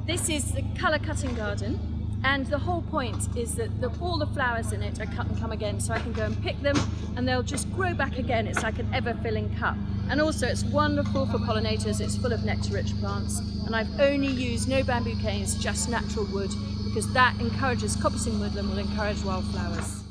This is the colour cutting garden, and the whole point is that all the flowers in it are cut and come again, so I can go and pick them and they'll just grow back again. It's like an ever-filling cup. And also it's wonderful for pollinators, it's full of nectar-rich plants, and I've only used no bamboo canes, just natural wood, because that encourages, coppicing woodland will encourage wildflowers.